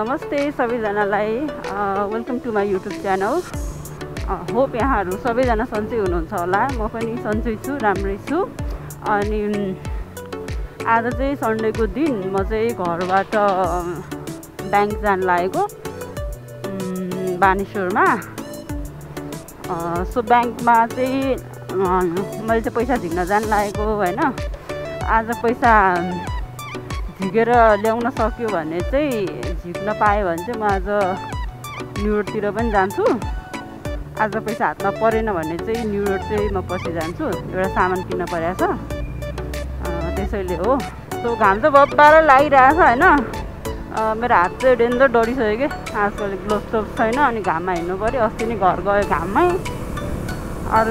नमस्ते सबैजनालाई welcome to my YouTube channel. Hope यहाँहरू सबैजना सन्चै हुनुहुन्छ होला। म पनि सन्चै छु, राम्रै छु। अनि आज चाहिँ सन्डेको दिन म चाहिँ घरबाट ब्याङ्क जान लागेको बानेश्वरमा। सो ब्याङ्कमा चाहिँ मैले चाहिँ पैसा झिक्न जान लागेको होइन। आज पैसा झिकेर ल्याउन सक्यो भने चाहिँ झिक्न पाएँ भने चाहिँ म आज न्यु रोडतिर पनि जान्छु। आज पैसा हातमा परेन भने चाहिँ न्यु रोड चाहिँ म पछि जान्छु, एउटा सामान किन्न परेको छ त्यसैले हो। सो घाम चाहिँ बब्बाएर लागिरहेछ होइन। मेरो हात चाहिँ डेन्जर डढिसक्यो कि आजकल ग्लोभ्स सोप्स छैन, अनि घाममा हिँड्नु पऱ्यो। अस्ति नै घर गयो घाममै। अरू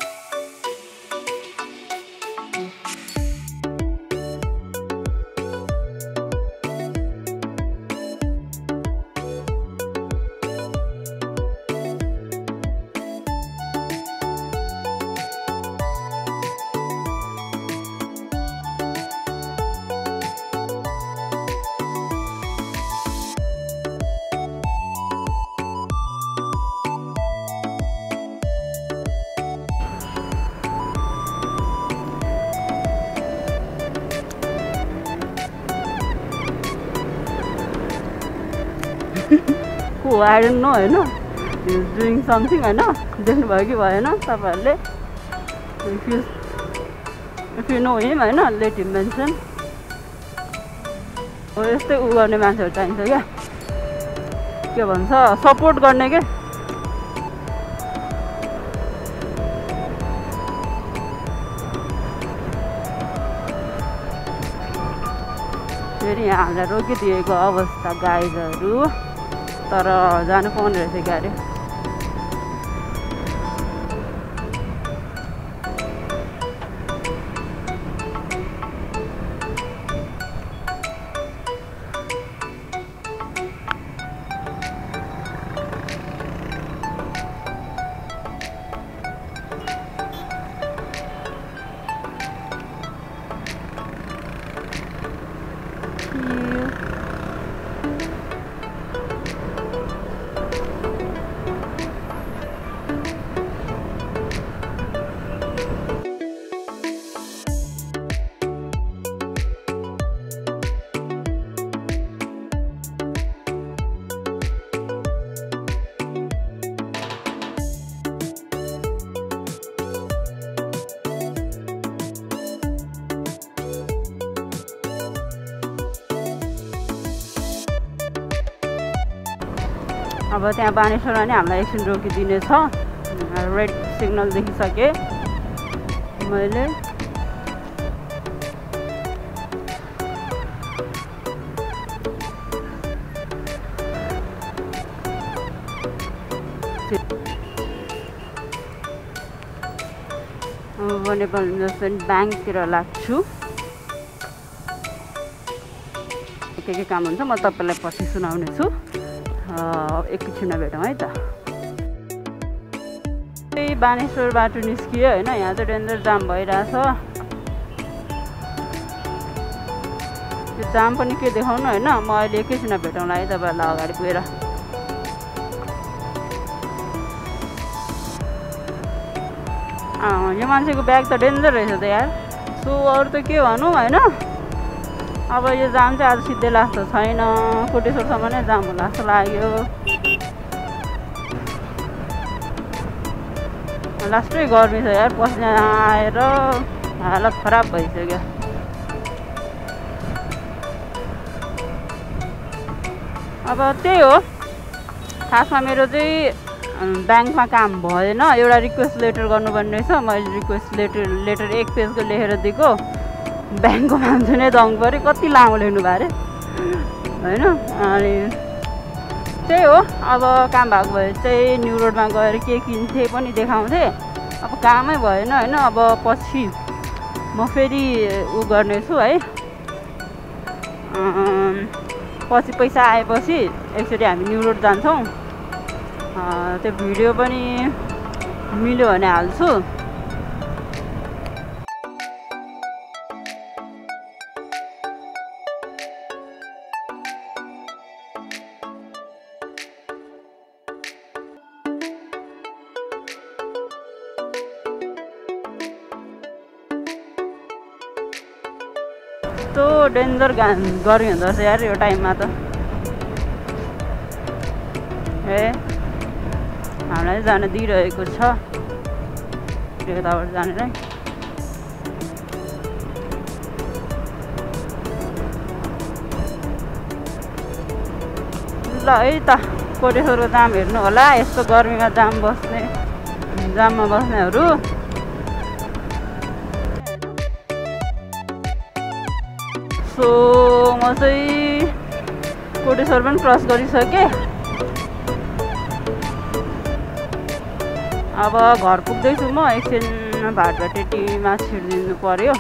who I don't know होइन, he is doing something होइन। देख्नुभयो कि भएन तपाईँहरूले? if you know him होइन, let him mention। हो यस्तै उ गर्ने मान्छेहरू चाहिन्छ क्या, के भन्छ सपोर्ट गर्ने के। फेरि यहाँ हामीलाई रोकिदिएको अवस्था गाइजहरू, तर जानु पाउने रहेछ गाडी। अब त्यहाँ बानेश्वरमा नि हामीलाई एकछिन रोकिदिनेछ। रेड सिग्नल देखिसकेँ मैले। भनेको इन्भेस्टमेन्ट ब्याङ्कतिर लाग्छु। के काम हुन्छ म तपाईँलाई पछि सुनाउने छु। एकैछिनमा भेटौँ है त। त्यही बानेश्वरबाट निस्कियो होइन। यहाँ चाहिँ डेन्जर जाम भइरहेछ। त्यो जाम पनि के देखाउनु होइन। म अहिले एकैछिनमा भेटौँला है तपाईँहरूलाई अगाडि पुगेर। यो मान्छेको ब्याग त डेन्जर रहेछ त यार। सो अरू त के भनौँ होइन। अब यो जाम चाहिँ आज सिधै लाग्छ छैन, कोटेश्वरसम्म नै जाम होला जस्तो लाग्यो। लास्टै गर्मी छ यार, पसिना आएर हालत खराब भइसक्यो। अब त्यही हो, खासमा मेरो चाहिँ ब्याङ्कमा काम भएन। एउटा रिक्वेस्ट लेटर गर्नुपर्ने रहेछ। मैले रिक्वेस्ट लेटर एक पेजको लेखेर दिएको। ब्याङ्कको मान्छे नै दङ पऱ्यो, कति लामो लेख्नु भयो अरे होइन। अनि त्यही हो, अब काम भएको भए चाहिँ न्यु रोडमा गएर के किन्थेँ पनि देखाउँथेँ। अब कामै भएन होइन। अब पछि म फेरि उ गर्नेछु है। पछि पैसा आएपछि यसरी हामी न्यु रोड जान्छौँ। त्यो भिडियो पनि मिल्यो भने हाल्छु। कस्तो डेन्जर गर्मी हुँदो रहेछ यार यो टाइममा त। ए हामीलाई जान दिइरहेको छ यताबाट जानेलाई। ल है त कोटेश्वरको जाम हेर्नु होला, यस्तो गर्मीमा जाममा बस्नेहरू। सो म चाहिँ कोटेश्वर पनि क्रस गरिसकेँ। अब घर पुग्दैछु म, एकछिनमा भाटभाटेटीमा छिर्दिनु पर्यो।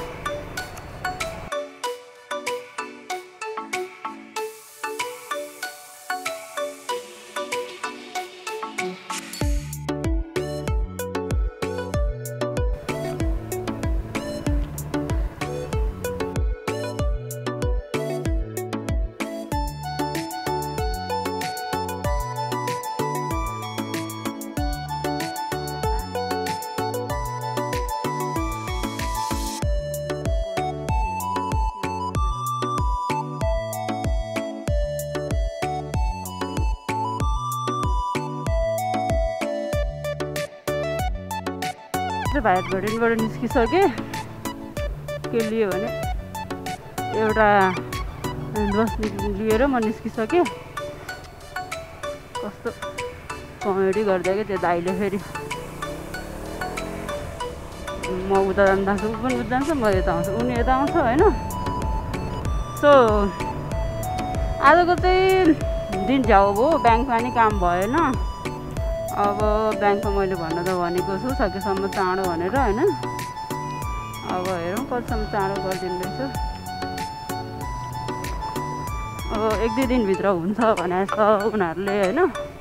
भाटभाटेटीबाट निस्किसकेँ। के लियो भने एउटा बस्ने लिएर म निस्किसकेँ। कस्तो कमेडी गरिदियो क्या त्यो दाइले। फेरि म उता जान्छु, ऊ पनि उता जान्छ, म यता आउँछु, उनी यता आउँछ होइन। सो आजको चाहिँ दिन झ्याउ भयो, ब्याङ्कमा नि काम भएन। अब ब्याङ्कमा मैले भन्न त भनेको छु सकेसम्म चाँडो भनेर होइन। अब हेरौँ कतिसम्म चाँडो गरिदिनु रहेछ। अब 1-2 दिनभित्र हुन्छ भने छ उनीहरूले होइन।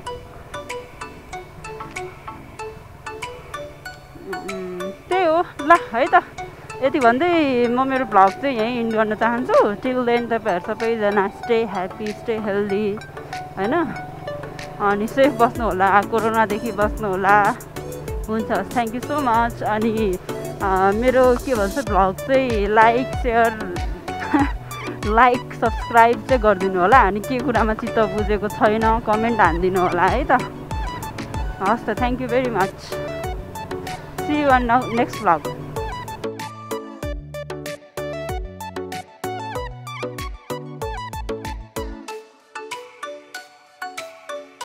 त्यही हो ल है त। यति भन्दै म मेरो भ्लग चाहिँ यहीँ इन्ड गर्न चाहन्छु। टिल देन तपाईँहरू सबैजना स्टे ह्याप्पी, स्टे हेल्दी होइन। अनि सेफ बस्नु होला, कोरोनादेखि बस्नु होला। हुन्छ, थ्याङ्क यू सो मच। अनि मेरो के भन्छ भ्लग चाहिँ लाइक सेयर लाइक सब्सक्राइब चाहिँ गरिदिनु होला। अनि के कुरामा चित्त बुझेको छैन कमेन्ट हानिदिनु होला है त। हस् त, thank you very much. See you on next vlog.